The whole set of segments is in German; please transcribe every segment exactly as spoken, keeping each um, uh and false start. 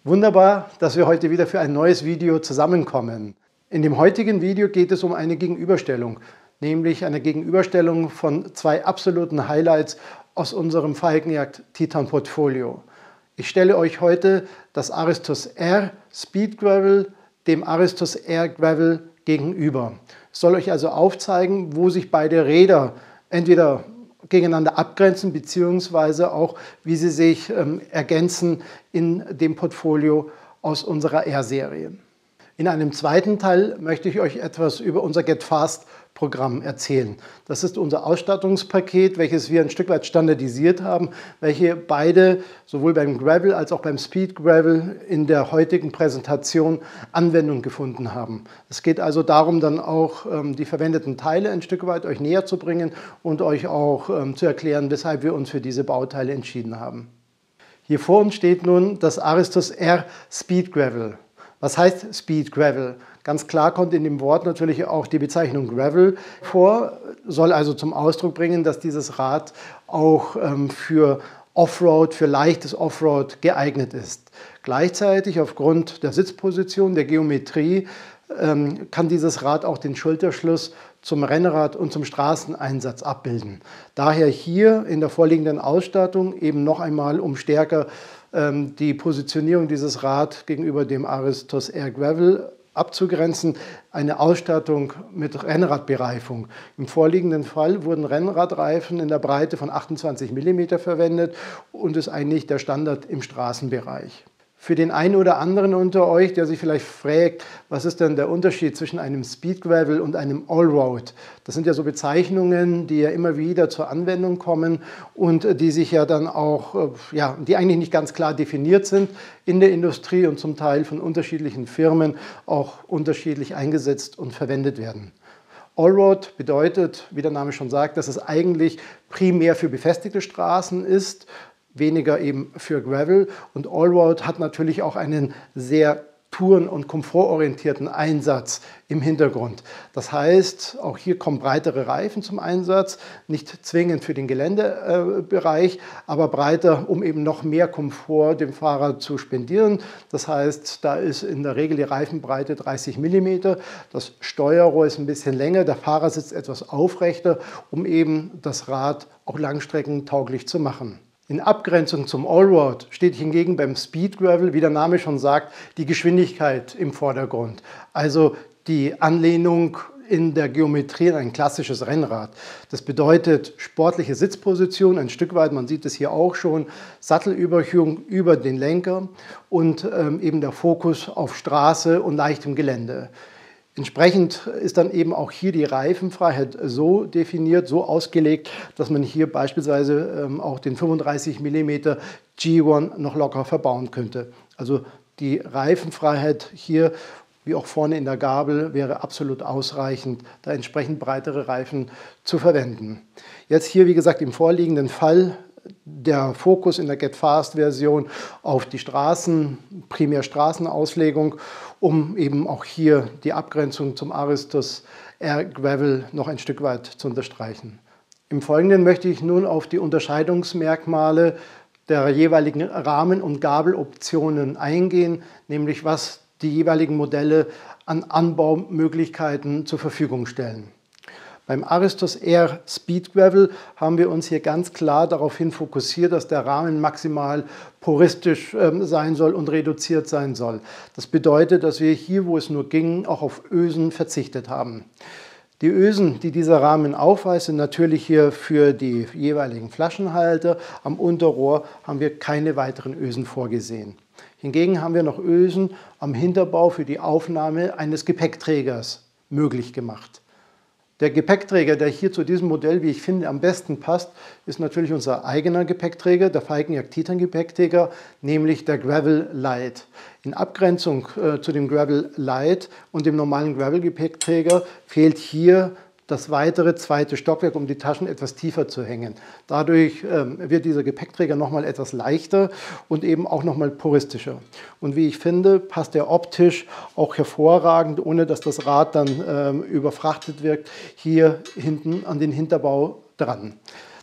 Wunderbar, dass wir heute wieder für ein neues Video zusammenkommen. In dem heutigen Video geht es um eine Gegenüberstellung, nämlich eine Gegenüberstellung von zwei absoluten Highlights aus unserem Falkenjagd Titan Portfolio. Ich stelle euch heute das Aristos R Speed Gravel dem Aristos R Gravel gegenüber. Es soll euch also aufzeigen, wo sich beide Räder entweder gegeneinander abgrenzen, beziehungsweise auch, wie sie sich ähm, ergänzen in dem Portfolio aus unserer R-Serie. In einem zweiten Teil möchte ich euch etwas über unser GetFast-Programm erzählen. Das ist unser Ausstattungspaket, welches wir ein Stück weit standardisiert haben, welche beide sowohl beim Gravel als auch beim Speed Gravel in der heutigen Präsentation Anwendung gefunden haben. Es geht also darum, dann auch ähm, die verwendeten Teile ein Stück weit euch näher zu bringen und euch auch ähm, zu erklären, weshalb wir uns für diese Bauteile entschieden haben. Hier vor uns steht nun das Aristos R Speed Gravel. Was heißt Speed Gravel? Ganz klar kommt in dem Wort natürlich auch die Bezeichnung Gravel vor, soll also zum Ausdruck bringen, dass dieses Rad auch ähm, für Offroad, für leichtes Offroad geeignet ist. Gleichzeitig aufgrund der Sitzposition, der Geometrie, ähm, kann dieses Rad auch den Schulterschluss zum Rennrad und zum Straßeneinsatz abbilden. Daher hier in der vorliegenden Ausstattung eben noch einmal, um stärker ähm, die Positionierung dieses Rad gegenüber dem Aristos R Gravel abzugrenzen, eine Ausstattung mit Rennradbereifung. Im vorliegenden Fall wurden Rennradreifen in der Breite von achtundzwanzig Millimeter verwendet und ist eigentlich der Standard im Straßenbereich. Für den einen oder anderen unter euch, der sich vielleicht fragt, was ist denn der Unterschied zwischen einem Speed Gravel und einem Allroad? Das sind ja so Bezeichnungen, die ja immer wieder zur Anwendung kommen und die sich ja dann auch, ja, die eigentlich nicht ganz klar definiert sind in der Industrie und zum Teil von unterschiedlichen Firmen auch unterschiedlich eingesetzt und verwendet werden. Allroad bedeutet, wie der Name schon sagt, dass es eigentlich primär für befestigte Straßen ist, weniger eben für Gravel, und Allroad hat natürlich auch einen sehr touren- und komfortorientierten Einsatz im Hintergrund. Das heißt, auch hier kommen breitere Reifen zum Einsatz, nicht zwingend für den Geländebereich, aber breiter, um eben noch mehr Komfort dem Fahrer zu spendieren. Das heißt, da ist in der Regel die Reifenbreite dreißig Millimeter, das Steuerrohr ist ein bisschen länger, der Fahrer sitzt etwas aufrechter, um eben das Rad auch langstreckentauglich zu machen. In Abgrenzung zum Allroad steht hingegen beim Speed Gravel, wie der Name schon sagt, die Geschwindigkeit im Vordergrund. Also die Anlehnung in der Geometrie an ein klassisches Rennrad. Das bedeutet sportliche Sitzposition, ein Stück weit, man sieht es hier auch schon, Sattelüberhöhung über den Lenker und ähm, eben der Fokus auf Straße und leichtem Gelände. Entsprechend ist dann eben auch hier die Reifenfreiheit so definiert, so ausgelegt, dass man hier beispielsweise ähm, auch den fünfunddreißig Millimeter G eins noch locker verbauen könnte. Also die Reifenfreiheit hier, wie auch vorne in der Gabel, wäre absolut ausreichend, da entsprechend breitere Reifen zu verwenden. Jetzt hier, wie gesagt, im vorliegenden Fall der Fokus in der GetFast-Version auf die Straßen, primär Straßenauslegung, um eben auch hier die Abgrenzung zum Aristos R Gravel noch ein Stück weit zu unterstreichen. Im Folgenden möchte ich nun auf die Unterscheidungsmerkmale der jeweiligen Rahmen- und Gabeloptionen eingehen, nämlich was die jeweiligen Modelle an Anbaumöglichkeiten zur Verfügung stellen. Beim Aristos R Speed Gravel haben wir uns hier ganz klar darauf hin fokussiert, dass der Rahmen maximal puristisch äh, sein soll und reduziert sein soll. Das bedeutet, dass wir hier, wo es nur ging, auch auf Ösen verzichtet haben. Die Ösen, die dieser Rahmen aufweist, sind natürlich hier für die jeweiligen Flaschenhalter. Am Unterrohr haben wir keine weiteren Ösen vorgesehen. Hingegen haben wir noch Ösen am Hinterbau für die Aufnahme eines Gepäckträgers möglich gemacht. Der Gepäckträger, der hier zu diesem Modell, wie ich finde, am besten passt, ist natürlich unser eigener Gepäckträger, der Falkenjagd Titan Gepäckträger, nämlich der Gravel Light. In Abgrenzung äh, zu dem Gravel Light und dem normalen Gravel Gepäckträger fehlt hier das weitere zweite Stockwerk, um die Taschen etwas tiefer zu hängen. Dadurch ähm, wird dieser Gepäckträger nochmal etwas leichter und eben auch nochmal puristischer. Und wie ich finde, passt er optisch auch hervorragend, ohne dass das Rad dann ähm, überfrachtet wirkt, hier hinten an den Hinterbau dran.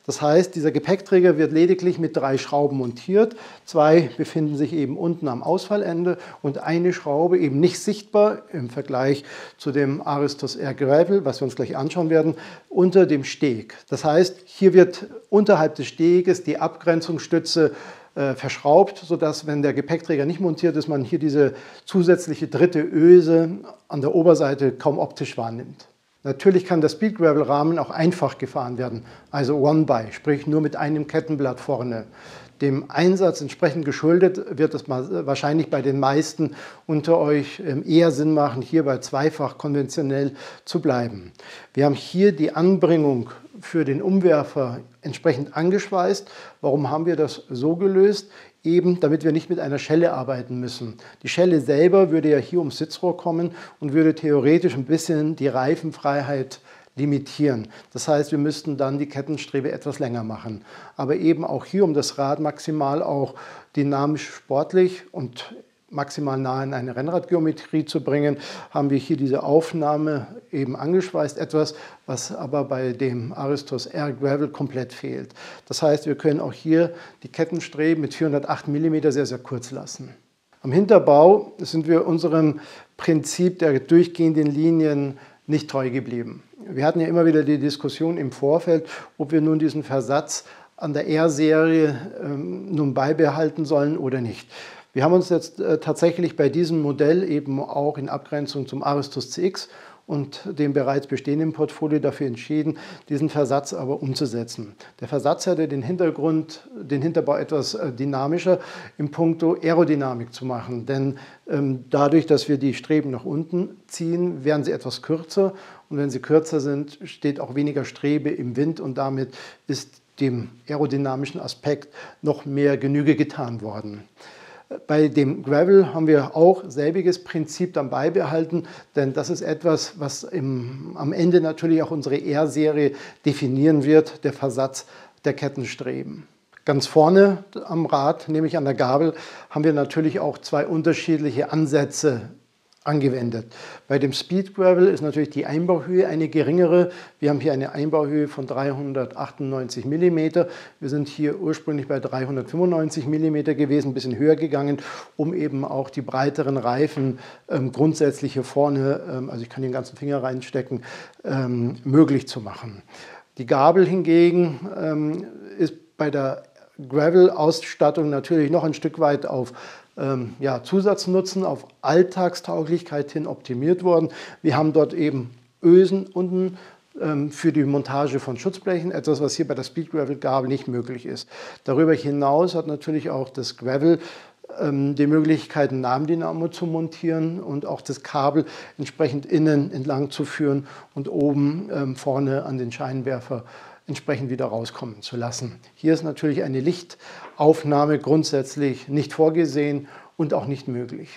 Das heißt, dieser Gepäckträger wird lediglich mit drei Schrauben montiert. Zwei befinden sich eben unten am Ausfallende und eine Schraube eben nicht sichtbar im Vergleich zu dem Aristos Air Gravel, was wir uns gleich anschauen werden, unter dem Steg. Das heißt, hier wird unterhalb des Steges die Abgrenzungsstütze äh, verschraubt, sodass, wenn der Gepäckträger nicht montiert ist, man hier diese zusätzliche dritte Öse an der Oberseite kaum optisch wahrnimmt. Natürlich kann der Speed Gravel Rahmen auch einfach gefahren werden, also One-By, sprich nur mit einem Kettenblatt vorne. Dem Einsatz entsprechend geschuldet wird es wahrscheinlich bei den meisten unter euch eher Sinn machen, hier bei zweifach konventionell zu bleiben. Wir haben hier die Anbringung für den Umwerfer entsprechend angeschweißt. Warum haben wir das so gelöst? Eben, damit wir nicht mit einer Schelle arbeiten müssen. Die Schelle selber würde ja hier ums Sitzrohr kommen und würde theoretisch ein bisschen die Reifenfreiheit limitieren. Das heißt, wir müssten dann die Kettenstrebe etwas länger machen. Aber eben auch hier, um das Rad maximal auch dynamisch sportlich und maximal nah in eine Rennradgeometrie zu bringen, haben wir hier diese Aufnahme eben angeschweißt, etwas, was aber bei dem Aristos Air Gravel komplett fehlt. Das heißt, wir können auch hier die Kettenstreben mit vierhundertacht Millimeter sehr, sehr kurz lassen. Am Hinterbau sind wir unserem Prinzip der durchgehenden Linien nicht treu geblieben. Wir hatten ja immer wieder die Diskussion im Vorfeld, ob wir nun diesen Versatz an der R-Serie ähm, nun beibehalten sollen oder nicht. Wir haben uns jetzt äh, tatsächlich bei diesem Modell eben auch in Abgrenzung zum Aristos C X und dem bereits bestehenden Portfolio dafür entschieden, diesen Versatz aber umzusetzen. Der Versatz hatte den Hintergrund, den Hinterbau etwas äh, dynamischer im Punkto Aerodynamik zu machen, denn ähm, dadurch, dass wir die Streben nach unten ziehen, werden sie etwas kürzer und wenn sie kürzer sind, steht auch weniger Strebe im Wind und damit ist dem aerodynamischen Aspekt noch mehr Genüge getan worden. Bei dem Gravel haben wir auch selbiges Prinzip dann beibehalten, denn das ist etwas, was im, am Ende natürlich auch unsere R-Serie definieren wird, der Versatz der Kettenstreben. Ganz vorne am Rad, nämlich an der Gabel, haben wir natürlich auch zwei unterschiedliche Ansätze angewendet. Bei dem Speed Gravel ist natürlich die Einbauhöhe eine geringere. Wir haben hier eine Einbauhöhe von dreihundertachtundneunzig Millimeter. Wir sind hier ursprünglich bei dreihundertfünfundneunzig Millimeter gewesen, ein bisschen höher gegangen, um eben auch die breiteren Reifen ähm, grundsätzlich hier vorne, ähm, also ich kann den ganzen Finger reinstecken, ähm, möglich zu machen. Die Gabel hingegen ähm, ist bei der Gravel-Ausstattung natürlich noch ein Stück weit auf ähm, ja, Zusatznutzen, auf Alltagstauglichkeit hin optimiert worden. Wir haben dort eben Ösen unten ähm, für die Montage von Schutzblechen, etwas, was hier bei der Speed Gravel Gabel nicht möglich ist. Darüber hinaus hat natürlich auch das Gravel ähm, die Möglichkeit, ein Nahendynamo zu montieren und auch das Kabel entsprechend innen entlang zu führen und oben ähm, vorne an den Scheinwerfer entsprechend wieder rauskommen zu lassen. Hier ist natürlich eine Lichtaufnahme grundsätzlich nicht vorgesehen und auch nicht möglich.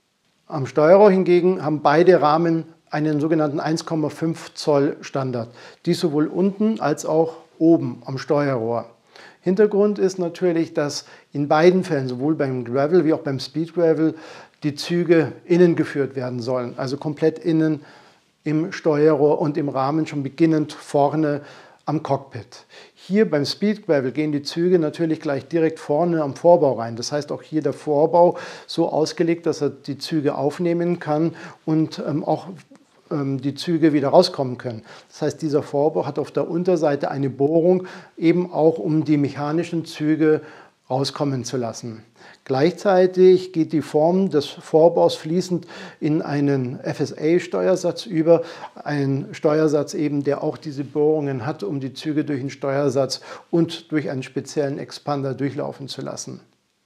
Am Steuerrohr hingegen haben beide Rahmen einen sogenannten eins Komma fünf Zoll Standard. Dies sowohl unten als auch oben am Steuerrohr. Hintergrund ist natürlich, dass in beiden Fällen, sowohl beim Gravel wie auch beim Speed Gravel, die Züge innen geführt werden sollen. Also komplett innen im Steuerrohr und im Rahmen schon beginnend vorne am Cockpit. Hier beim Speed Gravel gehen die Züge natürlich gleich direkt vorne am Vorbau rein. Das heißt auch hier der Vorbau so ausgelegt, dass er die Züge aufnehmen kann und ähm, auch ähm, die Züge wieder rauskommen können. Das heißt, dieser Vorbau hat auf der Unterseite eine Bohrung, eben auch um die mechanischen Züge rauskommen zu lassen. Gleichzeitig geht die Form des Vorbaus fließend in einen F S A-Steuersatz über, einen Steuersatz eben, der auch diese Bohrungen hat, um die Züge durch den Steuersatz und durch einen speziellen Expander durchlaufen zu lassen.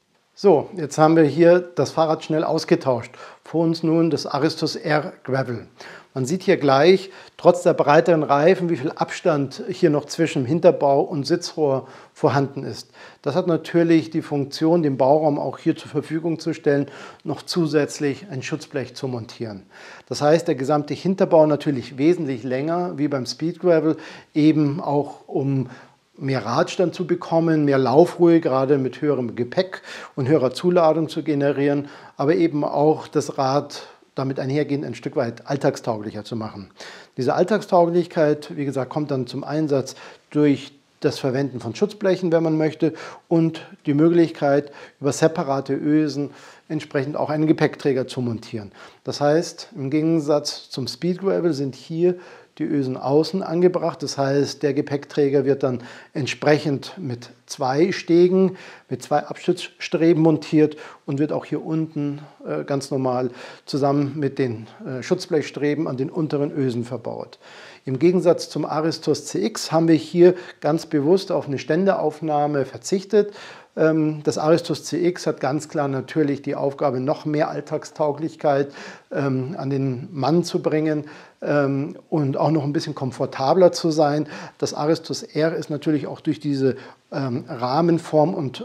So, jetzt haben wir hier das Fahrrad schnell ausgetauscht. Vor uns nun das Aristos Air Gravel. Man sieht hier gleich, trotz der breiteren Reifen, wie viel Abstand hier noch zwischen Hinterbau und Sitzrohr vorhanden ist. Das hat natürlich die Funktion, den Bauraum auch hier zur Verfügung zu stellen, noch zusätzlich ein Schutzblech zu montieren. Das heißt, der gesamte Hinterbau natürlich wesentlich länger wie beim Speed Gravel, eben auch um mehr Radstand zu bekommen, mehr Laufruhe, gerade mit höherem Gepäck und höherer Zuladung zu generieren, aber eben auch das Rad damit einhergehend ein Stück weit alltagstauglicher zu machen. Diese Alltagstauglichkeit, wie gesagt, kommt dann zum Einsatz durch das Verwenden von Schutzblechen, wenn man möchte, und die Möglichkeit, über separate Ösen entsprechend auch einen Gepäckträger zu montieren. Das heißt, im Gegensatz zum Speed Gravel sind hier die Ösen außen angebracht. Das heißt, der Gepäckträger wird dann entsprechend mit zwei Stegen, mit zwei Abstützstreben montiert und wird auch hier unten äh, ganz normal zusammen mit den äh, Schutzblechstreben an den unteren Ösen verbaut. Im Gegensatz zum Aristos C X haben wir hier ganz bewusst auf eine Ständeaufnahme verzichtet. Das Aristos C X hat ganz klar natürlich die Aufgabe, noch mehr Alltagstauglichkeit ähm, an den Mann zu bringen ähm, und auch noch ein bisschen komfortabler zu sein. Das Aristos R ist natürlich auch durch diese ähm, Rahmenform und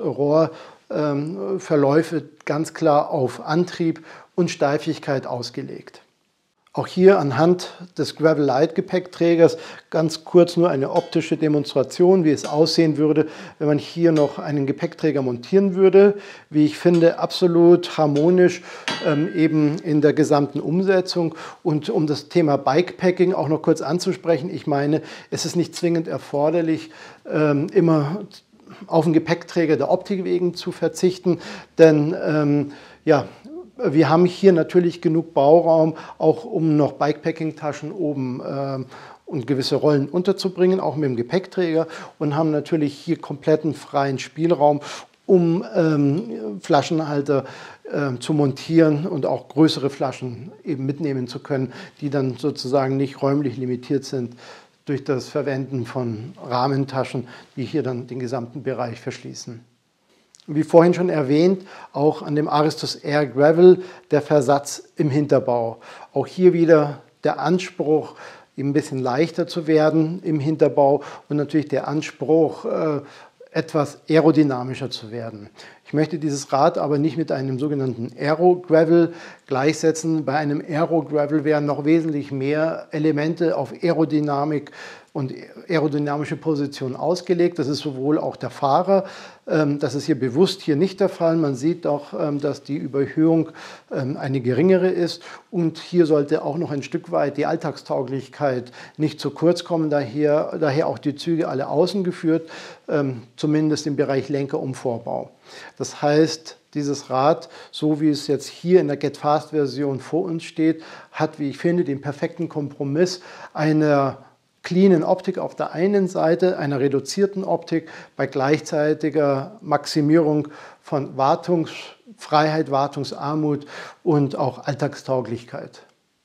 Rohrverläufe ähm, ganz klar auf Antrieb und Steifigkeit ausgelegt. Auch hier anhand des Gravel Light Gepäckträgers ganz kurz nur eine optische Demonstration, wie es aussehen würde, wenn man hier noch einen Gepäckträger montieren würde. Wie ich finde, absolut harmonisch ähm, eben in der gesamten Umsetzung. Und um das Thema Bikepacking auch noch kurz anzusprechen, ich meine, es ist nicht zwingend erforderlich, ähm, immer auf den Gepäckträger der Optik wegen zu verzichten, denn ähm, ja, wir haben hier natürlich genug Bauraum, auch um noch Bikepacking-Taschen oben äh, und gewisse Rollen unterzubringen, auch mit dem Gepäckträger, und haben natürlich hier kompletten freien Spielraum, um ähm, Flaschenhalter äh, zu montieren und auch größere Flaschen eben mitnehmen zu können, die dann sozusagen nicht räumlich limitiert sind durch das Verwenden von Rahmentaschen, die hier dann den gesamten Bereich verschließen. Wie vorhin schon erwähnt, auch an dem Aristos R Gravel der Versatz im Hinterbau. Auch hier wieder der Anspruch, ein bisschen leichter zu werden im Hinterbau und natürlich der Anspruch, äh, etwas aerodynamischer zu werden. Ich möchte dieses Rad aber nicht mit einem sogenannten Aero Gravel gleichsetzen. Bei einem Aero Gravel wären noch wesentlich mehr Elemente auf Aerodynamik und aerodynamische Position ausgelegt. Das ist sowohl auch der Fahrer, das ist hier bewusst hier nicht der Fall. Man sieht auch, dass die Überhöhung eine geringere ist, und hier sollte auch noch ein Stück weit die Alltagstauglichkeit nicht zu kurz kommen, daher, daher auch die Züge alle außen geführt, zumindest im Bereich Lenkerumvorbau. Das heißt, dieses Rad, so wie es jetzt hier in der Get Fast Version vor uns steht, hat, wie ich finde, den perfekten Kompromiss einer cleanen Optik auf der einen Seite, einer reduzierten Optik bei gleichzeitiger Maximierung von Wartungsfreiheit, Wartungsarmut und auch Alltagstauglichkeit.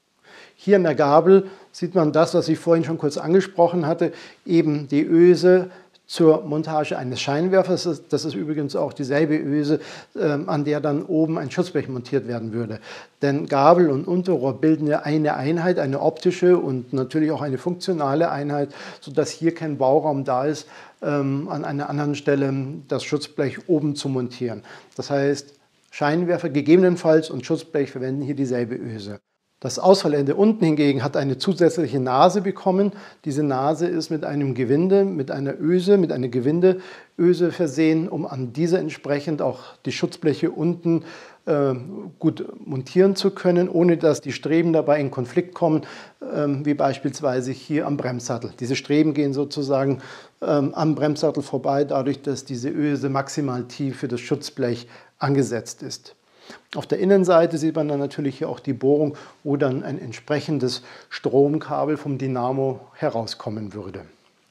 Hier in der Gabel sieht man das, was ich vorhin schon kurz angesprochen hatte, eben die Öse zur Montage eines Scheinwerfers. Das ist übrigens auch dieselbe Öse, an der dann oben ein Schutzblech montiert werden würde. Denn Gabel und Unterrohr bilden ja eine Einheit, eine optische und natürlich auch eine funktionale Einheit, sodass hier kein Bauraum da ist, an einer anderen Stelle das Schutzblech oben zu montieren. Das heißt, Scheinwerfer gegebenenfalls und Schutzblech verwenden hier dieselbe Öse. Das Ausfallende unten hingegen hat eine zusätzliche Nase bekommen. Diese Nase ist mit einem Gewinde, mit einer Öse, mit einer Gewindeöse versehen, um an diese entsprechend auch die Schutzbleche unten äh, gut montieren zu können, ohne dass die Streben dabei in Konflikt kommen, äh, wie beispielsweise hier am Bremssattel. Diese Streben gehen sozusagen äh, am Bremssattel vorbei, dadurch, dass diese Öse maximal tief für das Schutzblech angesetzt ist. Auf der Innenseite sieht man dann natürlich hier auch die Bohrung, wo dann ein entsprechendes Stromkabel vom Dynamo herauskommen würde.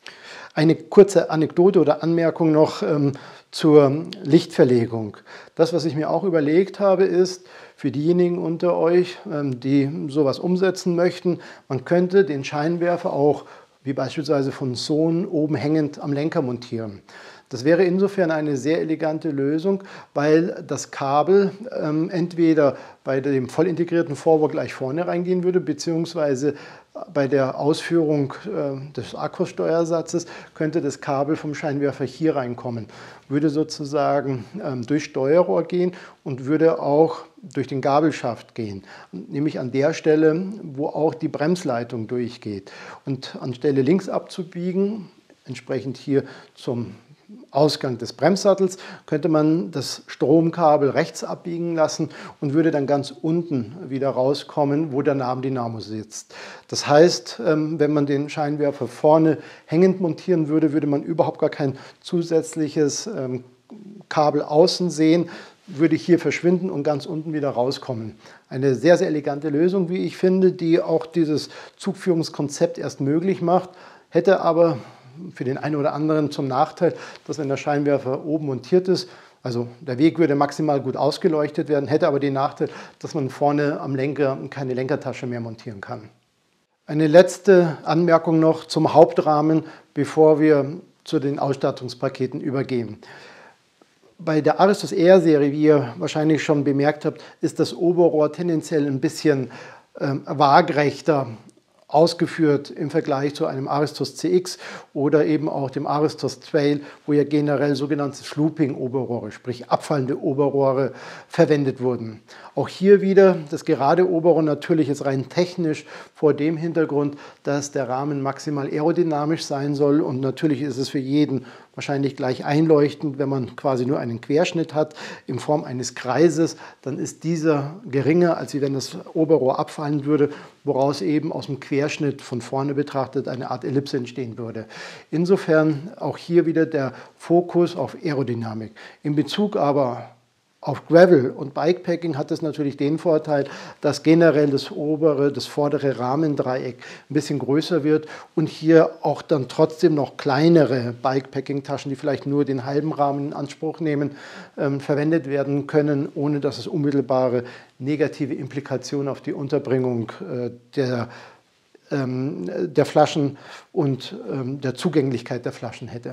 Eine kurze Anekdote oder Anmerkung noch ähm, zur Lichtverlegung. Das, was ich mir auch überlegt habe, ist, für diejenigen unter euch, ähm, die sowas umsetzen möchten, man könnte den Scheinwerfer auch, wie beispielsweise von Sohn, oben hängend am Lenker montieren. Das wäre insofern eine sehr elegante Lösung, weil das Kabel ähm, entweder bei dem voll integrierten Vorbau gleich vorne reingehen würde, beziehungsweise bei der Ausführung äh, des Akkus-Steuersatzes könnte das Kabel vom Scheinwerfer hier reinkommen, würde sozusagen ähm, durch Steuerrohr gehen und würde auch durch den Gabelschaft gehen, nämlich an der Stelle, wo auch die Bremsleitung durchgeht. Und anstelle links abzubiegen, entsprechend hier zum Ausgang des Bremssattels könnte man das Stromkabel rechts abbiegen lassen und würde dann ganz unten wieder rauskommen, wo der Nabendynamo sitzt. Das heißt, wenn man den Scheinwerfer vorne hängend montieren würde, würde man überhaupt gar kein zusätzliches Kabel außen sehen, würde hier verschwinden und ganz unten wieder rauskommen. Eine sehr, sehr elegante Lösung, wie ich finde, die auch dieses Zugführungskonzept erst möglich macht, hätte aber für den einen oder anderen zum Nachteil, dass wenn der Scheinwerfer oben montiert ist, also der Weg würde maximal gut ausgeleuchtet werden, hätte aber den Nachteil, dass man vorne am Lenker keine Lenkertasche mehr montieren kann. Eine letzte Anmerkung noch zum Hauptrahmen, bevor wir zu den Ausstattungspaketen übergehen. Bei der Aristos R-Serie, wie ihr wahrscheinlich schon bemerkt habt, ist das Oberrohr tendenziell ein bisschen äh, waagrechter ausgeführt im Vergleich zu einem Aristos C X oder eben auch dem Aristos Trail, wo ja generell sogenannte Slooping-Oberrohre, sprich abfallende Oberrohre, verwendet wurden. Auch hier wieder das gerade Oberrohr natürlich ist rein technisch vor dem Hintergrund, dass der Rahmen maximal aerodynamisch sein soll und natürlich ist es für jeden wahrscheinlich gleich einleuchtend, wenn man quasi nur einen Querschnitt hat in Form eines Kreises, dann ist dieser geringer, als wenn das Oberrohr abfallen würde, woraus eben aus dem Querschnitt von vorne betrachtet eine Art Ellipse entstehen würde. Insofern auch hier wieder der Fokus auf Aerodynamik. In Bezug aber auf Gravel und Bikepacking hat es natürlich den Vorteil, dass generell das obere, das vordere Rahmendreieck ein bisschen größer wird und hier auch dann trotzdem noch kleinere Bikepacking-Taschen, die vielleicht nur den halben Rahmen in Anspruch nehmen, ähm, verwendet werden können, ohne dass es unmittelbare negative Implikationen auf die Unterbringung äh, der, ähm, der Flaschen und ähm, der Zugänglichkeit der Flaschen hätte.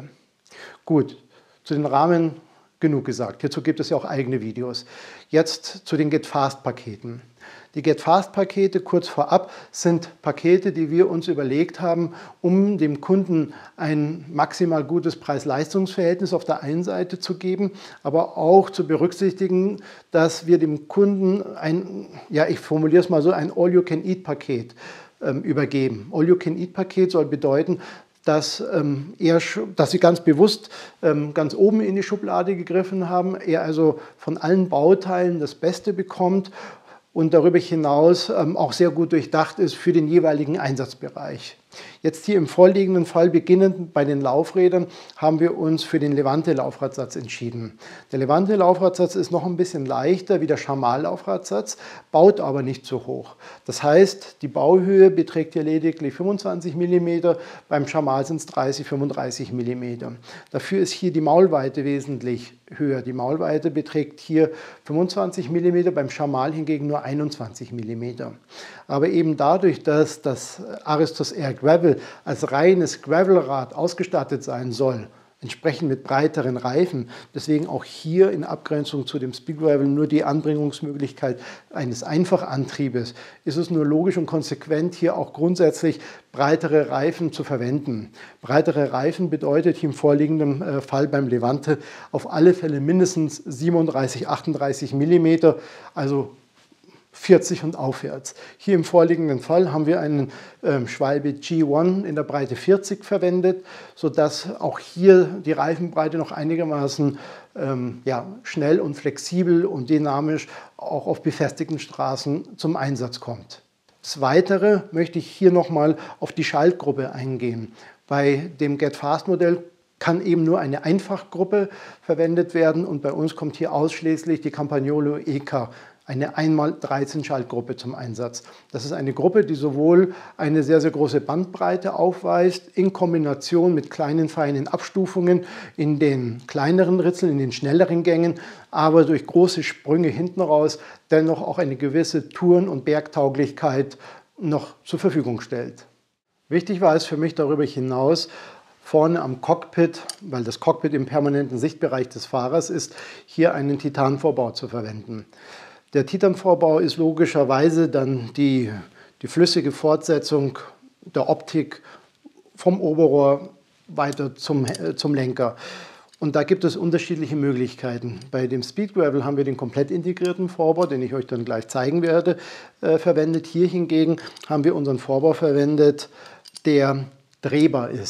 Gut, zu den Rahmen genug gesagt. Hierzu gibt es ja auch eigene Videos. Jetzt zu den GetFast-Paketen. Die GetFast-Pakete kurz vorab sind Pakete, die wir uns überlegt haben, um dem Kunden ein maximal gutes Preis-Leistungs-Verhältnis auf der einen Seite zu geben, aber auch zu berücksichtigen, dass wir dem Kunden ein, ja ich formuliere es mal so, ein All-You-Can-Eat-Paket ähm, übergeben. All-You-Can-Eat-Paket soll bedeuten, dass, ähm, er, dass sie ganz bewusst ähm, ganz oben in die Schublade gegriffen haben, er also von allen Bauteilen das Beste bekommt und darüber hinaus ähm, auch sehr gut durchdacht ist für den jeweiligen Einsatzbereich. Jetzt hier im vorliegenden Fall, beginnend bei den Laufrädern, haben wir uns für den Levante-Laufradsatz entschieden. Der Levante-Laufradsatz ist noch ein bisschen leichter wie der Chamal-Laufradsatz, baut aber nicht so hoch. Das heißt, die Bauhöhe beträgt hier lediglich fünfundzwanzig Millimeter, beim Chamal sind es dreißig, fünfunddreißig Millimeter. Dafür ist hier die Maulweite wesentlich höher. Die Maulweite beträgt hier fünfundzwanzig Millimeter, beim Chamal hingegen nur einundzwanzig Millimeter. Aber eben dadurch, dass das Aristos R Gravel als reines Gravelrad ausgestattet sein soll, entsprechend mit breiteren Reifen, deswegen auch hier in Abgrenzung zu dem Speed Gravel nur die Anbringungsmöglichkeit eines Einfachantriebes, ist es nur logisch und konsequent, hier auch grundsätzlich breitere Reifen zu verwenden. Breitere Reifen bedeutet hier im vorliegenden Fall beim Levante auf alle Fälle mindestens siebenunddreißig, achtunddreißig Millimeter, also vierzig und aufwärts. Hier im vorliegenden Fall haben wir einen ähm, Schwalbe G eins in der Breite vierzig verwendet, sodass auch hier die Reifenbreite noch einigermaßen ähm, ja, schnell und flexibel und dynamisch auch auf befestigten Straßen zum Einsatz kommt. Das Weitere möchte ich hier nochmal auf die Schaltgruppe eingehen. Bei dem GetFast-Modell kann eben nur eine Einfachgruppe verwendet werden und bei uns kommt hier ausschließlich die Campagnolo E K, eine eins mal dreizehn Schaltgruppe zum Einsatz. Das ist eine Gruppe, die sowohl eine sehr, sehr große Bandbreite aufweist, in Kombination mit kleinen, feinen Abstufungen in den kleineren Ritzeln, in den schnelleren Gängen, aber durch große Sprünge hinten raus dennoch auch eine gewisse Touren- und Bergtauglichkeit noch zur Verfügung stellt. Wichtig war es für mich darüber hinaus, vorne am Cockpit, weil das Cockpit im permanenten Sichtbereich des Fahrers ist, hier einen Titanvorbau zu verwenden. Der Titanvorbau ist logischerweise dann die, die flüssige Fortsetzung der Optik vom Oberrohr weiter zum, zum Lenker. Und da gibt es unterschiedliche Möglichkeiten. Bei dem Speed Gravel haben wir den komplett integrierten Vorbau, den ich euch dann gleich zeigen werde, äh, verwendet. Hier hingegen haben wir unseren Vorbau verwendet, der drehbar ist.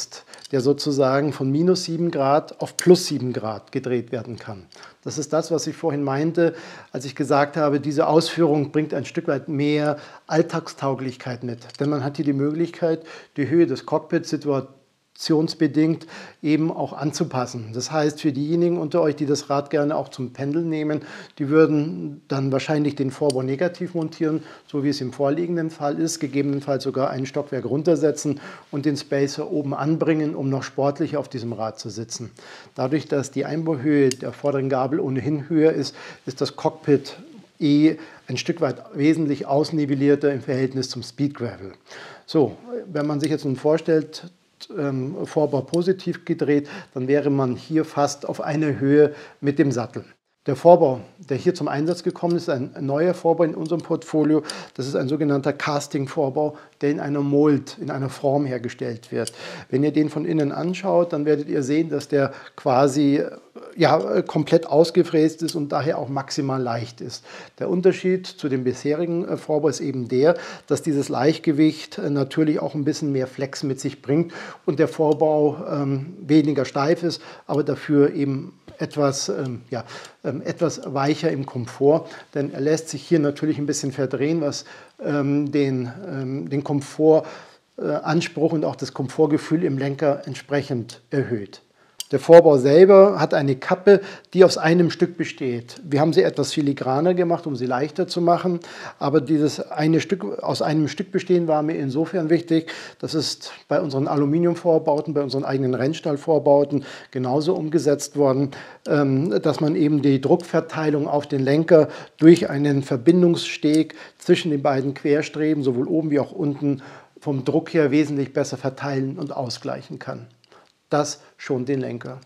der sozusagen von minus sieben Grad auf plus sieben Grad gedreht werden kann. Das ist das, was ich vorhin meinte, als ich gesagt habe, diese Ausführung bringt ein Stück weit mehr Alltagstauglichkeit mit. Denn man hat hier die Möglichkeit, die Höhe des Cockpits situationsbedingt eben auch anzupassen. Das heißt, für diejenigen unter euch, die das Rad gerne auch zum Pendeln nehmen, die würden dann wahrscheinlich den Vorbau negativ montieren, so wie es im vorliegenden Fall ist, gegebenenfalls sogar einen Stockwerk runtersetzen und den Spacer oben anbringen, um noch sportlich auf diesem Rad zu sitzen. Dadurch, dass die Einbauhöhe der vorderen Gabel ohnehin höher ist, ist das Cockpit eh ein Stück weit wesentlich ausnivellierter im Verhältnis zum Speed Gravel. So, wenn man sich jetzt nun vorstellt, Vorbau positiv gedreht, dann wäre man hier fast auf einer Höhe mit dem Sattel. Der Vorbau, der hier zum Einsatz gekommen ist, ein neuer Vorbau in unserem Portfolio. Das ist ein sogenannter Casting-Vorbau, der in einer Mold, in einer Form hergestellt wird. Wenn ihr den von innen anschaut, dann werdet ihr sehen, dass der quasi ja, komplett ausgefräst ist und daher auch maximal leicht ist. Der Unterschied zu dem bisherigen Vorbau ist eben der, dass dieses Leichtgewicht natürlich auch ein bisschen mehr Flex mit sich bringt und der Vorbau ähm, weniger steif ist, aber dafür eben etwas, ähm, ja, ähm, etwas weicher im Komfort, denn er lässt sich hier natürlich ein bisschen verdrehen, was ähm, den, ähm, den Komfortanspruch und auch das Komfortgefühl im Lenker entsprechend erhöht. Der Vorbau selber hat eine Kappe, die aus einem Stück besteht. Wir haben sie etwas filigraner gemacht, um sie leichter zu machen, aber dieses eine Stück aus einem Stück bestehen war mir insofern wichtig. Das ist bei unseren Aluminiumvorbauten, bei unseren eigenen Rennstahlvorbauten genauso umgesetzt worden, dass man eben die Druckverteilung auf den Lenker durch einen Verbindungssteg zwischen den beiden Querstreben, sowohl oben wie auch unten, vom Druck her wesentlich besser verteilen und ausgleichen kann. Das schont den Lenker.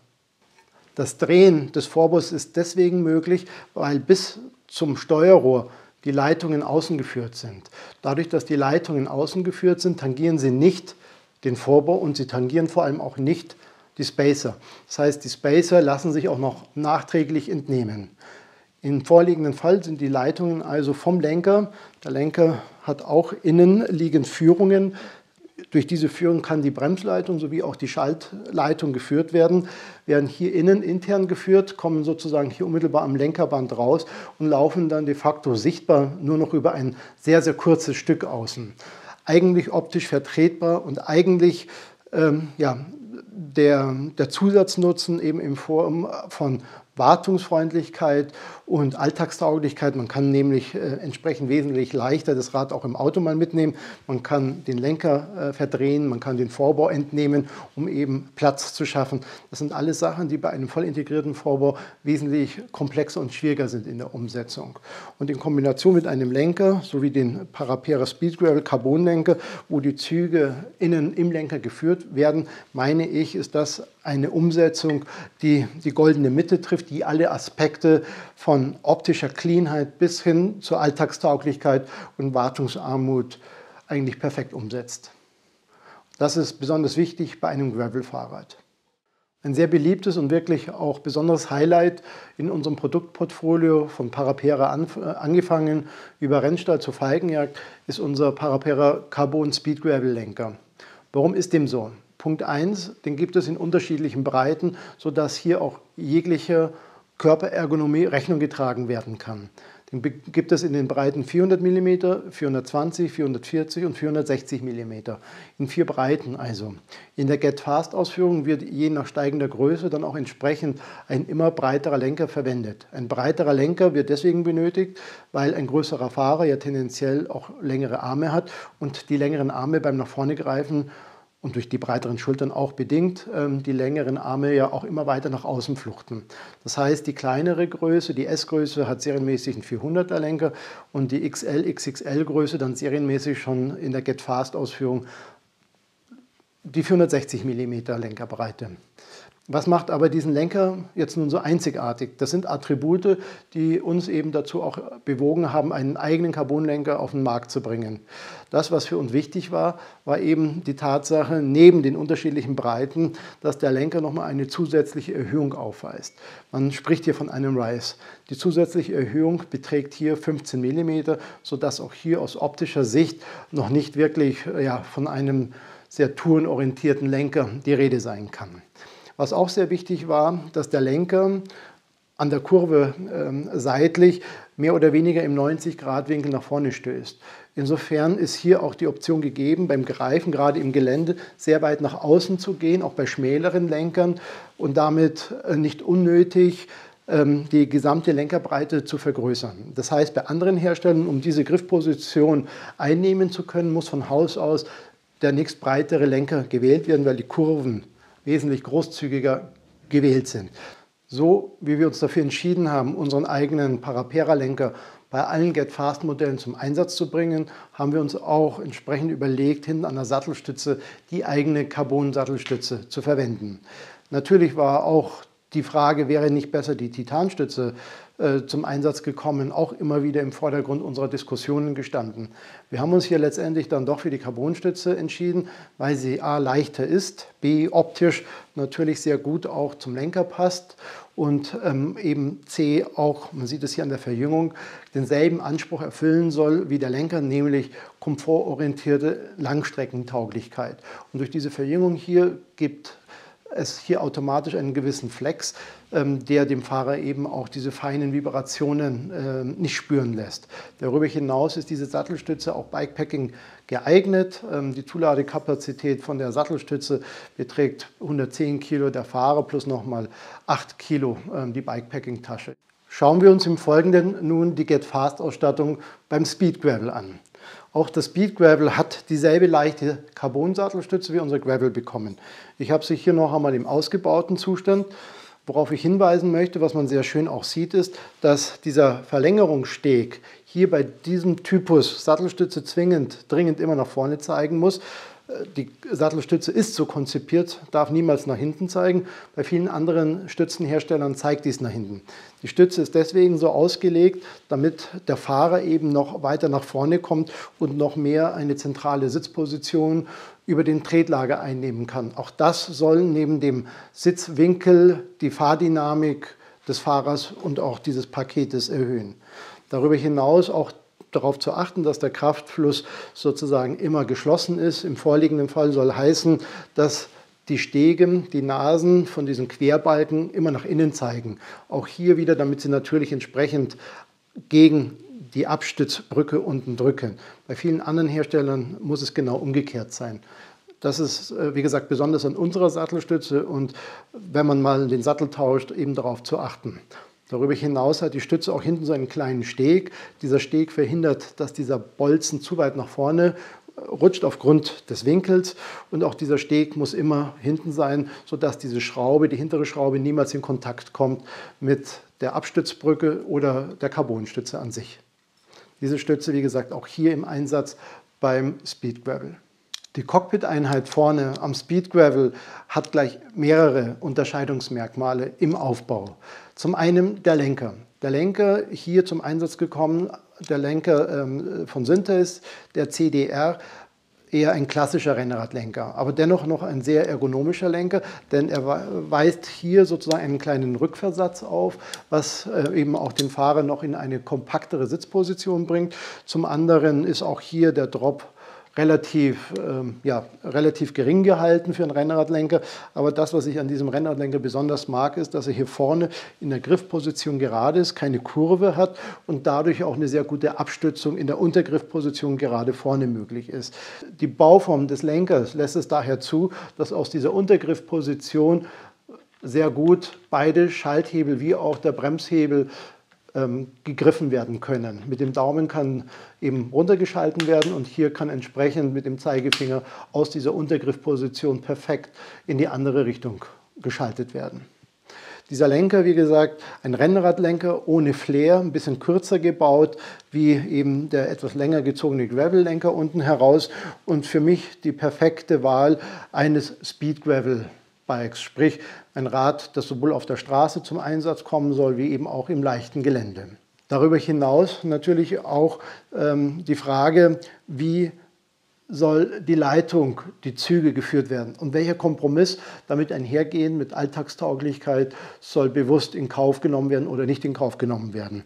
Das Drehen des Vorbaus ist deswegen möglich, weil bis zum Steuerrohr die Leitungen außen geführt sind. Dadurch, dass die Leitungen außen geführt sind, tangieren sie nicht den Vorbau und sie tangieren vor allem auch nicht die Spacer. Das heißt, die Spacer lassen sich auch noch nachträglich entnehmen. Im vorliegenden Fall sind die Leitungen also vom Lenker. Der Lenker hat auch innen liegend Führungen. Durch diese Führung kann die Bremsleitung sowie auch die Schaltleitung geführt werden, werden hier innen intern geführt, kommen sozusagen hier unmittelbar am Lenkerband raus und laufen dann de facto sichtbar nur noch über ein sehr, sehr kurzes Stück außen. Eigentlich optisch vertretbar und eigentlich ähm, ja, der, der Zusatznutzen eben in Form von Wartungsfreundlichkeit und Alltagstauglichkeit. Man kann nämlich äh, entsprechend wesentlich leichter das Rad auch im Auto mal mitnehmen. Man kann den Lenker äh, verdrehen, man kann den Vorbau entnehmen, um eben Platz zu schaffen. Das sind alles Sachen, die bei einem voll integrierten Vorbau wesentlich komplexer und schwieriger sind in der Umsetzung. Und in Kombination mit einem Lenker, sowie den Parapera Speed Gravel Carbonlenker, wo die Züge innen im Lenker geführt werden, meine ich, ist das eine Umsetzung, die die goldene Mitte trifft, die alle Aspekte von optischer Cleanheit bis hin zur Alltagstauglichkeit und Wartungsarmut eigentlich perfekt umsetzt. Das ist besonders wichtig bei einem Gravel-Fahrrad. Ein sehr beliebtes und wirklich auch besonderes Highlight in unserem Produktportfolio von Parapera an, äh, angefangen über Rennstahl zur Falkenjagd ist unser Parapera Carbon Speed Gravel Lenker. Warum ist dem so? Punkt eins, den gibt es in unterschiedlichen Breiten, sodass hier auch jegliche Körperergonomie Rechnung getragen werden kann. Den gibt es in den Breiten vierhundert Millimeter, vierhundertzwanzig, vierhundertvierzig und vierhundertsechzig Millimeter. In vier Breiten also. In der Get Fast Ausführung wird je nach steigender Größe dann auch entsprechend ein immer breiterer Lenker verwendet. Ein breiterer Lenker wird deswegen benötigt, weil ein größerer Fahrer ja tendenziell auch längere Arme hat und die längeren Arme beim nach vorne greifen und durch die breiteren Schultern auch bedingt, ähm, die längeren Arme ja auch immer weiter nach außen fluchten. Das heißt, die kleinere Größe, die S-Größe, hat serienmäßig einen vierhunderter Lenker und die X L, X X L-Größe dann serienmäßig schon in der Get Fast-Ausführung die vierhundertsechzig Millimeter Lenkerbreite. Was macht aber diesen Lenker jetzt nun so einzigartig? Das sind Attribute, die uns eben dazu auch bewogen haben, einen eigenen Carbonlenker auf den Markt zu bringen. Das, was für uns wichtig war, war eben die Tatsache, neben den unterschiedlichen Breiten, dass der Lenker nochmal eine zusätzliche Erhöhung aufweist. Man spricht hier von einem Rise. Die zusätzliche Erhöhung beträgt hier fünfzehn Millimeter, sodass auch hier aus optischer Sicht noch nicht wirklich ja, von einem sehr tourenorientierten Lenker die Rede sein kann. Was auch sehr wichtig war, dass der Lenker an der Kurve ähm, seitlich mehr oder weniger im neunzig Grad Winkel nach vorne stößt. Insofern ist hier auch die Option gegeben, beim Greifen, gerade im Gelände, sehr weit nach außen zu gehen, auch bei schmäleren Lenkern und damit äh, nicht unnötig ähm, die gesamte Lenkerbreite zu vergrößern. Das heißt, bei anderen Herstellern, um diese Griffposition einnehmen zu können, muss von Haus aus der nächstbreitere Lenker gewählt werden, weil die Kurven wesentlich großzügiger gewählt sind. So wie wir uns dafür entschieden haben, unseren eigenen Parapera-Lenker bei allen Get-Fast-Modellen zum Einsatz zu bringen, haben wir uns auch entsprechend überlegt, hinten an der Sattelstütze die eigene Carbon-Sattelstütze zu verwenden. Natürlich war auch die Frage, wäre nicht besser die Titanstütze äh, zum Einsatz gekommen, auch immer wieder im Vordergrund unserer Diskussionen gestanden. Wir haben uns hier letztendlich dann doch für die Carbonstütze entschieden, weil sie a. leichter ist, b. optisch natürlich sehr gut auch zum Lenker passt und ähm, eben c. auch, man sieht es hier an der Verjüngung, denselben Anspruch erfüllen soll wie der Lenker, nämlich komfortorientierte Langstreckentauglichkeit. Und durch diese Verjüngung hier gibt es hier automatisch einen gewissen Flex, ähm, der dem Fahrer eben auch diese feinen Vibrationen äh, nicht spüren lässt. Darüber hinaus ist diese Sattelstütze auch Bikepacking geeignet. Ähm, die Zuladekapazität von der Sattelstütze beträgt hundertzehn Kilo, der Fahrer plus nochmal acht Kilo ähm, die Bikepacking-Tasche. Schauen wir uns im Folgenden nun die Get-Fast-Ausstattung beim Speed Gravel an. Auch das Speed Gravel hat dieselbe leichte Carbon-Sattelstütze wie unsere Gravel bekommen. Ich habe sie hier noch einmal im ausgebauten Zustand. Worauf ich hinweisen möchte, was man sehr schön auch sieht, ist, dass dieser Verlängerungssteg hier bei diesem Typus Sattelstütze zwingend, dringend immer nach vorne zeigen muss. Die Sattelstütze ist so konzipiert, darf niemals nach hinten zeigen. Bei vielen anderen Stützenherstellern zeigt dies nach hinten. Die Stütze ist deswegen so ausgelegt, damit der Fahrer eben noch weiter nach vorne kommt und noch mehr eine zentrale Sitzposition über den Tretlager einnehmen kann. Auch das soll neben dem Sitzwinkel die Fahrdynamik des Fahrers und auch dieses Paketes erhöhen. Darüber hinaus auch darauf zu achten, dass der Kraftfluss sozusagen immer geschlossen ist. Im vorliegenden Fall soll heißen, dass die Stegen, die Nasen von diesen Querbalken immer nach innen zeigen. Auch hier wieder, damit sie natürlich entsprechend gegen die Abstützbrücke unten drücken. Bei vielen anderen Herstellern muss es genau umgekehrt sein. Das ist, wie gesagt, besonders an unserer Sattelstütze und wenn man mal den Sattel tauscht, eben darauf zu achten. Darüber hinaus hat die Stütze auch hinten so einen kleinen Steg. Dieser Steg verhindert, dass dieser Bolzen zu weit nach vorne rutscht aufgrund des Winkels. Und auch dieser Steg muss immer hinten sein, sodass diese Schraube, die hintere Schraube, niemals in Kontakt kommt mit der Abstützbrücke oder der Carbonstütze an sich. Diese Stütze, wie gesagt, auch hier im Einsatz beim Speed Gravel. Die Cockpit-Einheit vorne am Speed Gravel hat gleich mehrere Unterscheidungsmerkmale im Aufbau. Zum einen der Lenker. Der Lenker hier zum Einsatz gekommen, der Lenker ähm, von Synthes, der C D R, eher ein klassischer Rennradlenker, aber dennoch noch ein sehr ergonomischer Lenker, denn er weist hier sozusagen einen kleinen Rückversatz auf, was äh, eben auch den Fahrer noch in eine kompaktere Sitzposition bringt. Zum anderen ist auch hier der Drop relativ, ähm, ja, relativ gering gehalten für einen Rennradlenker. Aber das, was ich an diesem Rennradlenker besonders mag, ist, dass er hier vorne in der Griffposition gerade ist, keine Kurve hat und dadurch auch eine sehr gute Abstützung in der Untergriffposition gerade vorne möglich ist. Die Bauform des Lenkers lässt es daher zu, dass aus dieser Untergriffposition sehr gut beide Schalthebel wie auch der Bremshebel ähm, gegriffen werden können. Mit dem Daumen kann eben runtergeschalten werden und hier kann entsprechend mit dem Zeigefinger aus dieser Untergriffposition perfekt in die andere Richtung geschaltet werden. Dieser Lenker, wie gesagt, ein Rennradlenker ohne Flair, ein bisschen kürzer gebaut, wie eben der etwas länger gezogene Gravel-Lenker unten heraus und für mich die perfekte Wahl eines Speed Gravel Bikes, sprich ein Rad, das sowohl auf der Straße zum Einsatz kommen soll, wie eben auch im leichten Gelände. Darüber hinaus natürlich auch ähm, die Frage, wie soll die Leitung, die Züge geführt werden und welcher Kompromiss damit einhergehen mit Alltagstauglichkeit soll bewusst in Kauf genommen werden oder nicht in Kauf genommen werden.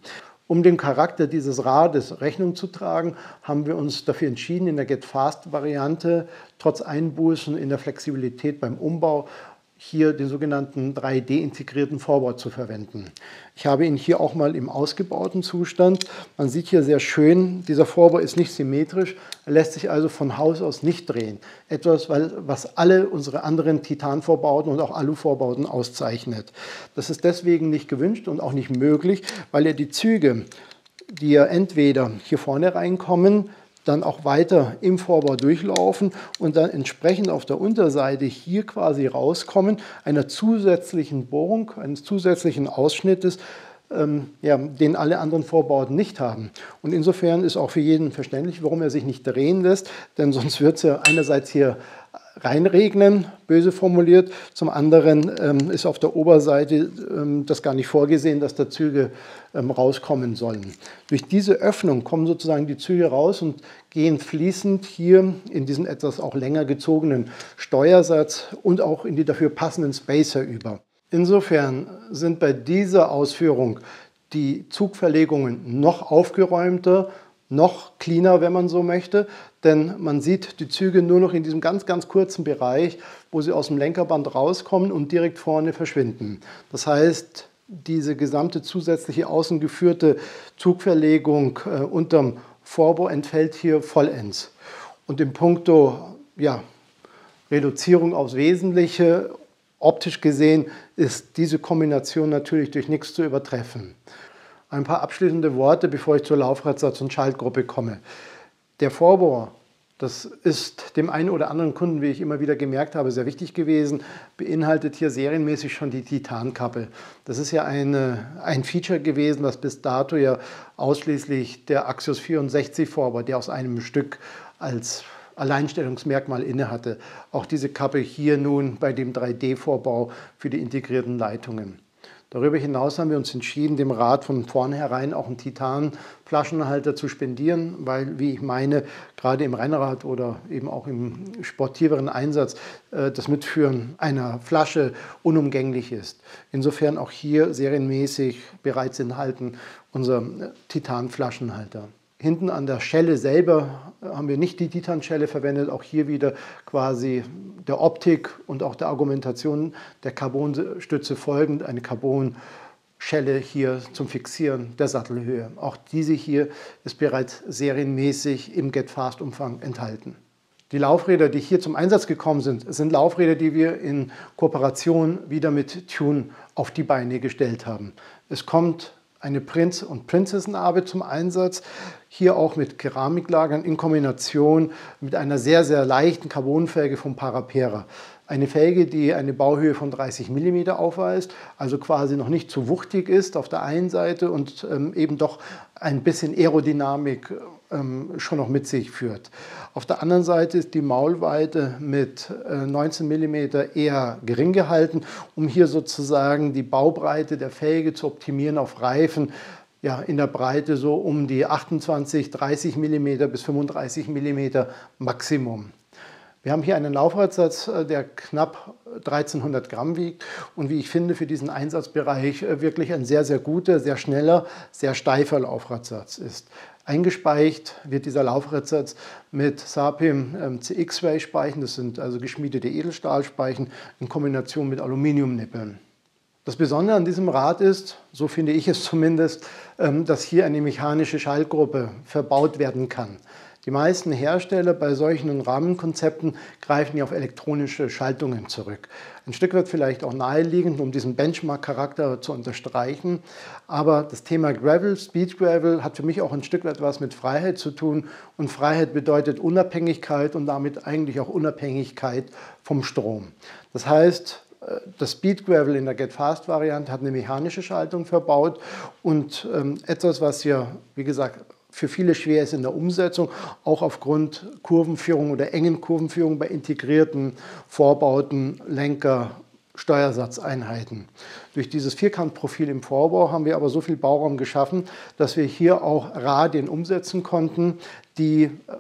Um dem Charakter dieses Rades Rechnung zu tragen, haben wir uns dafür entschieden, in der GetFast-Variante trotz Einbußen in der Flexibilität beim Umbau hier den sogenannten drei D integrierten Vorbau zu verwenden. Ich habe ihn hier auch mal im ausgebauten Zustand. Man sieht hier sehr schön, dieser Vorbau ist nicht symmetrisch, er lässt sich also von Haus aus nicht drehen. Etwas, was alle unsere anderen Titanvorbauten und auch Aluvorbauten auszeichnet. Das ist deswegen nicht gewünscht und auch nicht möglich, weil ja die Züge, die ja entweder hier vorne reinkommen, dann auch weiter im Vorbau durchlaufen und dann entsprechend auf der Unterseite hier quasi rauskommen, einer zusätzlichen Bohrung, eines zusätzlichen Ausschnittes, ähm, ja, den alle anderen Vorbauten nicht haben. Und insofern ist auch für jeden verständlich, warum er sich nicht drehen lässt, denn sonst wird es ja einerseits hier reinregnen, böse formuliert, zum anderen ähm, ist auf der Oberseite ähm, das gar nicht vorgesehen, dass da Züge ähm, rauskommen sollen. Durch diese Öffnung kommen sozusagen die Züge raus und gehen fließend hier in diesen etwas auch länger gezogenen Steuersatz und auch in die dafür passenden Spacer über. Insofern sind bei dieser Ausführung die Zugverlegungen noch aufgeräumter, noch cleaner, wenn man so möchte, denn man sieht die Züge nur noch in diesem ganz, ganz kurzen Bereich, wo sie aus dem Lenkerband rauskommen und direkt vorne verschwinden. Das heißt, diese gesamte zusätzliche außen geführte Zugverlegung äh, unterm Vorbau entfällt hier vollends. Und in puncto ja, Reduzierung aufs Wesentliche, optisch gesehen, ist diese Kombination natürlich durch nichts zu übertreffen. Ein paar abschließende Worte, bevor ich zur Laufradsatz- und Schaltgruppe komme. Der Vorbau, das ist dem einen oder anderen Kunden, wie ich immer wieder gemerkt habe, sehr wichtig gewesen, beinhaltet hier serienmäßig schon die Titankappe. Das ist ja eine, ein Feature gewesen, was bis dato ja ausschließlich der Axios vierundsechzig Vorbau, der aus einem Stück als Alleinstellungsmerkmal inne hatte. Auch diese Kappe hier nun bei dem drei D Vorbau für die integrierten Leitungen. Darüber hinaus haben wir uns entschieden, dem Rad von vornherein auch einen Titan-Flaschenhalter zu spendieren, weil, wie ich meine, gerade im Rennrad oder eben auch im sportiveren Einsatz das Mitführen einer Flasche unumgänglich ist. Insofern auch hier serienmäßig bereits enthalten unser Titan-Flaschenhalter. Hinten an der Schelle selber haben wir nicht die Titanschelle verwendet, auch hier wieder quasi der Optik und auch der Argumentation der Carbonstütze folgend eine Carbonschelle hier zum Fixieren der Sattelhöhe. Auch diese hier ist bereits serienmäßig im GetFast-Umfang enthalten. Die Laufräder, die hier zum Einsatz gekommen sind, sind Laufräder, die wir in Kooperation wieder mit Tune auf die Beine gestellt haben. Es kommt eine Prinz- und Prinzessenarbe zum Einsatz, hier auch mit Keramiklagern in Kombination mit einer sehr, sehr leichten Carbonfelge vom Parapera. Eine Felge, die eine Bauhöhe von dreißig Millimeter aufweist, also quasi noch nicht zu wuchtig ist auf der einen Seite und ähm, eben doch ein bisschen Aerodynamik ähm, schon noch mit sich führt. Auf der anderen Seite ist die Maulweite mit äh, neunzehn Millimeter eher gering gehalten, um hier sozusagen die Baubreite der Felge zu optimieren auf Reifen, ja, in der Breite so um die achtundzwanzig, dreißig Millimeter bis fünfunddreißig Millimeter Maximum. Wir haben hier einen Laufradsatz, der knapp dreizehnhundert Gramm wiegt und wie ich finde für diesen Einsatzbereich wirklich ein sehr, sehr guter, sehr schneller, sehr steifer Laufradsatz ist. Eingespeicht wird dieser Laufradsatz mit Sapim C X-Ray-Speichen, das sind also geschmiedete Edelstahlspeichen in Kombination mit Aluminiumnippeln. Das Besondere an diesem Rad ist, so finde ich es zumindest, dass hier eine mechanische Schaltgruppe verbaut werden kann. Die meisten Hersteller bei solchen Rahmenkonzepten greifen ja auf elektronische Schaltungen zurück. Ein Stück weit vielleicht auch naheliegend, um diesen Benchmark-Charakter zu unterstreichen. Aber das Thema Gravel, Speed Gravel, hat für mich auch ein Stück weit was mit Freiheit zu tun. Und Freiheit bedeutet Unabhängigkeit und damit eigentlich auch Unabhängigkeit vom Strom. Das heißt, das Speed Gravel in der GetFast-Variante hat eine mechanische Schaltung verbaut und ähm, etwas, was ja, wie gesagt, für viele schwer ist in der Umsetzung, auch aufgrund Kurvenführung oder engen Kurvenführung bei integrierten Vorbauten, Lenker, Steuersatzeinheiten. Durch dieses Vierkantprofil im Vorbau haben wir aber so viel Bauraum geschaffen, dass wir hier auch Radien umsetzen konnten, die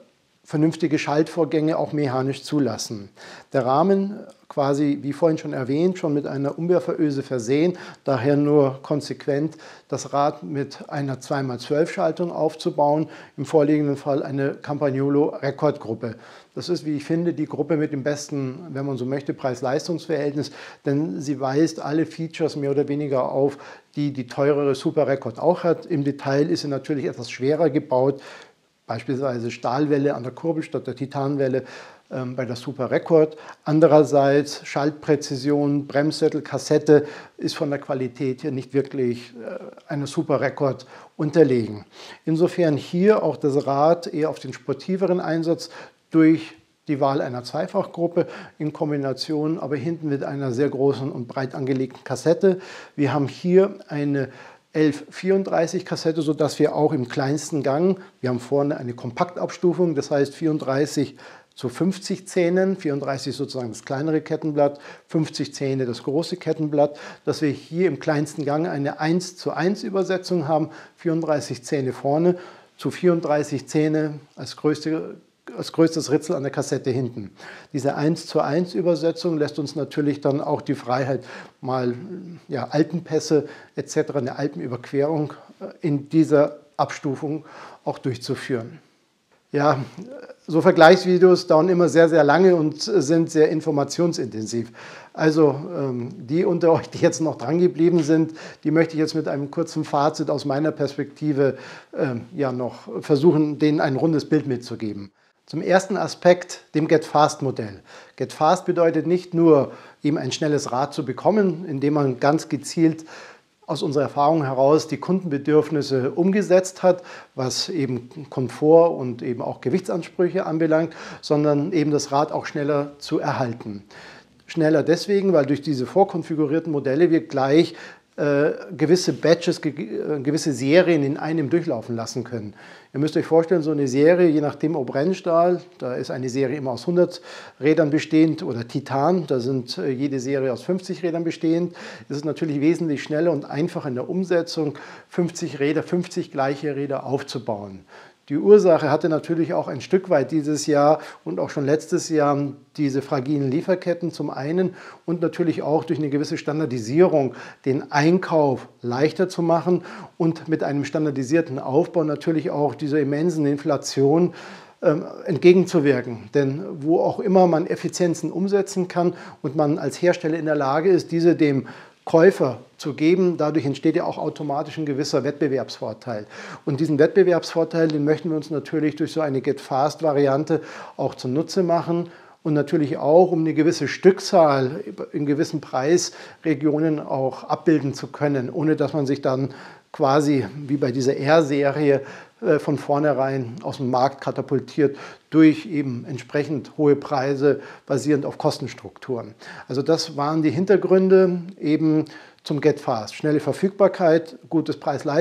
vernünftige Schaltvorgänge auch mechanisch zulassen. Der Rahmen, quasi wie vorhin schon erwähnt, schon mit einer Umwerferöse versehen, daher nur konsequent das Rad mit einer zwei mal zwölf Schaltung aufzubauen, im vorliegenden Fall eine Campagnolo Rekordgruppe. Das ist, wie ich finde, die Gruppe mit dem besten, wenn man so möchte, Preis-Leistungs-Verhältnis, denn sie weist alle Features mehr oder weniger auf, die die teurere Super Rekord auch hat. Im Detail ist sie natürlich etwas schwerer gebaut, beispielsweise Stahlwelle an der Kurbel statt der Titanwelle ähm, bei der Super Rekord. Andererseits Schaltpräzision, Bremssättel, Kassette ist von der Qualität hier nicht wirklich äh, einer Super Rekord unterlegen. Insofern hier auch das Rad eher auf den sportiveren Einsatz durch die Wahl einer Zweifachgruppe in Kombination, aber hinten mit einer sehr großen und breit angelegten Kassette. Wir haben hier eine elf vierunddreißig Kassette, sodass wir auch im kleinsten Gang, wir haben vorne eine Kompaktabstufung, das heißt vierunddreißig zu fünfzig Zähnen, vierunddreißig sozusagen das kleinere Kettenblatt, fünfzig Zähne das große Kettenblatt, dass wir hier im kleinsten Gang eine eins zu eins Übersetzung haben, vierunddreißig Zähne vorne zu vierunddreißig Zähne als größte als größtes Ritzel an der Kassette hinten. Diese eins zu eins Übersetzung lässt uns natürlich dann auch die Freiheit, mal ja, Alpenpässe et cetera, eine Alpenüberquerung in dieser Abstufung auch durchzuführen. Ja, so Vergleichsvideos dauern immer sehr, sehr lange und sind sehr informationsintensiv. Also die unter euch, die jetzt noch dran geblieben sind, die möchte ich jetzt mit einem kurzen Fazit aus meiner Perspektive ja noch versuchen, denen ein rundes Bild mitzugeben. Zum ersten Aspekt, dem Get Fast Modell. Get Fast bedeutet nicht nur, eben ein schnelles Rad zu bekommen, indem man ganz gezielt aus unserer Erfahrung heraus die Kundenbedürfnisse umgesetzt hat, was eben Komfort und eben auch Gewichtsansprüche anbelangt, sondern eben das Rad auch schneller zu erhalten. Schneller deswegen, weil durch diese vorkonfigurierten Modelle wir gleich äh, gewisse Batches, ge gewisse Serien in einem durchlaufen lassen können. Ihr müsst euch vorstellen, so eine Serie, je nachdem ob Rennstahl, da ist eine Serie immer aus hundert Rädern bestehend, oder Titan, da sind äh, jede Serie aus fünfzig Rädern bestehend. Es ist natürlich wesentlich schneller und einfacher in der Umsetzung, fünfzig Räder, fünfzig gleiche Räder aufzubauen. Die Ursache hatte natürlich auch ein Stück weit dieses Jahr und auch schon letztes Jahr diese fragilen Lieferketten zum einen und natürlich auch durch eine gewisse Standardisierung den Einkauf leichter zu machen und mit einem standardisierten Aufbau natürlich auch dieser immensen Inflation ähm, entgegenzuwirken. Denn wo auch immer man Effizienzen umsetzen kann und man als Hersteller in der Lage ist, diese dem Käufer zu geben. Dadurch entsteht ja auch automatisch ein gewisser Wettbewerbsvorteil. Und diesen Wettbewerbsvorteil, den möchten wir uns natürlich durch so eine Get Fast Variante auch zunutze machen und natürlich auch, um eine gewisse Stückzahl in gewissen Preisregionen auch abbilden zu können, ohne dass man sich dann quasi wie bei dieser R-Serie von vornherein aus dem Markt katapultiert durch eben entsprechend hohe Preise basierend auf Kostenstrukturen. Also das waren die Hintergründe eben zum Get Fast. Schnelle Verfügbarkeit, gutes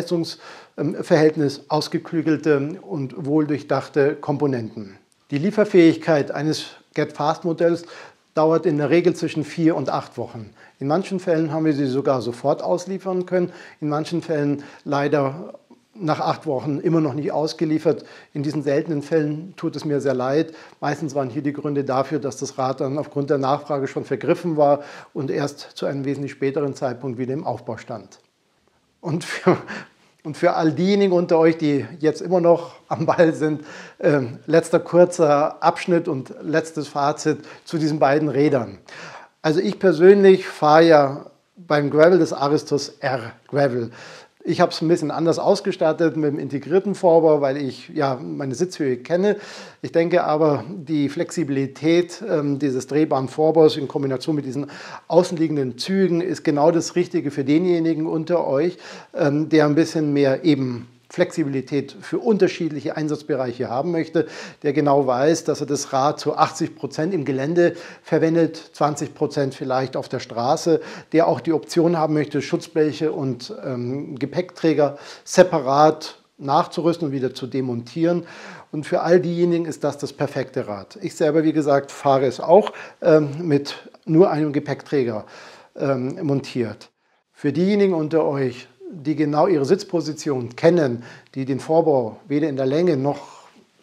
Preis-Leistungs-Verhältnis, ausgeklügelte und wohldurchdachte Komponenten. Die Lieferfähigkeit eines Get Fast Modells dauert in der Regel zwischen vier und acht Wochen. In manchen Fällen haben wir sie sogar sofort ausliefern können, in manchen Fällen leider nach acht Wochen immer noch nicht ausgeliefert. In diesen seltenen Fällen tut es mir sehr leid. Meistens waren hier die Gründe dafür, dass das Rad dann aufgrund der Nachfrage schon vergriffen war und erst zu einem wesentlich späteren Zeitpunkt wieder im Aufbau stand. Und für, und für all diejenigen unter euch, die jetzt immer noch am Ball sind, äh, letzter kurzer Abschnitt und letztes Fazit zu diesen beiden Rädern. Also ich persönlich fahre ja beim Gravel das Aristos R Gravel. Ich habe es ein bisschen anders ausgestattet mit dem integrierten Vorbau, weil ich ja meine Sitzhöhe kenne. Ich denke aber, die Flexibilität ähm, dieses drehbaren Vorbaus in Kombination mit diesen außenliegenden Zügen ist genau das Richtige für denjenigen unter euch, ähm, der ein bisschen mehr eben Flexibilität für unterschiedliche Einsatzbereiche haben möchte, der genau weiß, dass er das Rad zu achtzig Prozent im Gelände verwendet, zwanzig Prozent vielleicht auf der Straße, der auch die Option haben möchte, Schutzbleche und ähm, Gepäckträger separat nachzurüsten und wieder zu demontieren. Und für all diejenigen ist das das perfekte Rad. Ich selber, wie gesagt, fahre es auch ähm, mit nur einem Gepäckträger ähm, montiert. Für diejenigen unter euch, die genau ihre Sitzposition kennen, die den Vorbau weder in der Länge noch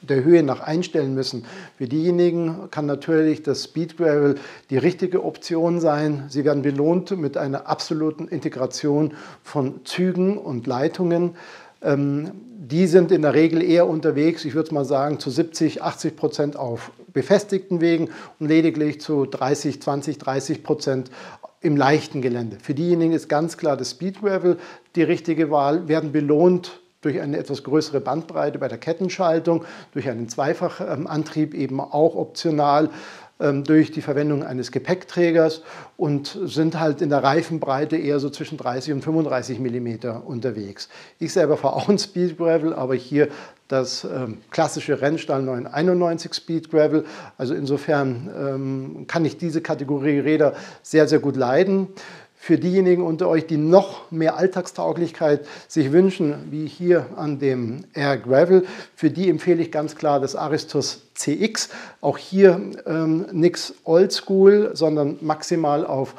der Höhe nach einstellen müssen. Für diejenigen kann natürlich das Speed Gravel die richtige Option sein. Sie werden belohnt mit einer absoluten Integration von Zügen und Leitungen. Ähm, die sind in der Regel eher unterwegs, ich würde mal sagen, zu siebzig, achtzig Prozent auf befestigten Wegen und lediglich zu dreißig, zwanzig, dreißig Prozent im leichten Gelände. Für diejenigen ist ganz klar das Speed Gravel die richtige Wahl, werden belohnt durch eine etwas größere Bandbreite bei der Kettenschaltung, durch einen Zweifachantrieb eben auch optional, durch die Verwendung eines Gepäckträgers und sind halt in der Reifenbreite eher so zwischen dreißig und fünfunddreißig Millimeter unterwegs. Ich selber fahre auch ein Speed Gravel, aber hier das ähm, klassische Rennstall neunhunderteinundneunzig Speed Gravel. Also insofern ähm, kann ich diese Kategorie Räder sehr, sehr gut leiden. Für diejenigen unter euch, die noch mehr Alltagstauglichkeit sich wünschen, wie hier an dem Air Gravel, für die empfehle ich ganz klar das Aristos C X. Auch hier ähm, nichts Oldschool, sondern maximal auf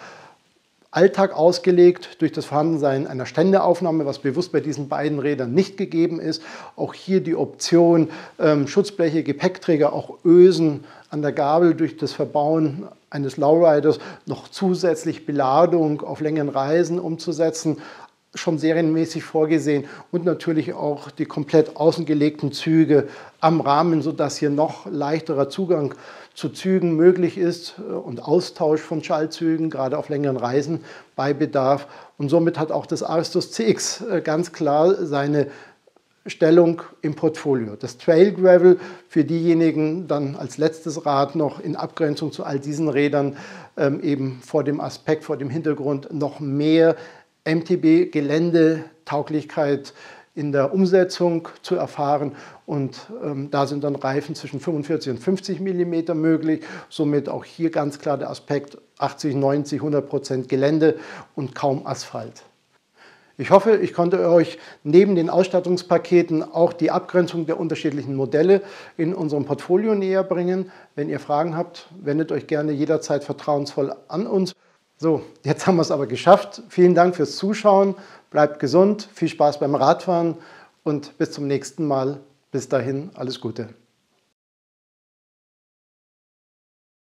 Alltag ausgelegt durch das Vorhandensein einer Ständeaufnahme, was bewusst bei diesen beiden Rädern nicht gegeben ist. Auch hier die Option ähm, Schutzbleche, Gepäckträger, auch Ösen an der Gabel durch das Verbauen eines Lowriders noch zusätzlich Beladung auf längeren Reisen umzusetzen, schon serienmäßig vorgesehen und natürlich auch die komplett außen gelegten Züge am Rahmen, sodass hier noch leichterer Zugang zu Zügen möglich ist und Austausch von Schaltzügen, gerade auf längeren Reisen bei Bedarf. Und somit hat auch das Aristos C X ganz klar seine Stellung im Portfolio. Das Trail Gravel für diejenigen dann als letztes Rad noch in Abgrenzung zu all diesen Rädern ähm, eben vor dem Aspekt, vor dem Hintergrund noch mehr M T B-Geländetauglichkeit in der Umsetzung zu erfahren und ähm, da sind dann Reifen zwischen fünfundvierzig und fünfzig Millimeter möglich, somit auch hier ganz klar der Aspekt achtzig, neunzig, hundert Prozent Gelände und kaum Asphalt. Ich hoffe, ich konnte euch neben den Ausstattungspaketen auch die Abgrenzung der unterschiedlichen Modelle in unserem Portfolio näher bringen. Wenn ihr Fragen habt, wendet euch gerne jederzeit vertrauensvoll an uns. So, jetzt haben wir es aber geschafft. Vielen Dank fürs Zuschauen. Bleibt gesund, viel Spaß beim Radfahren und bis zum nächsten Mal. Bis dahin, alles Gute.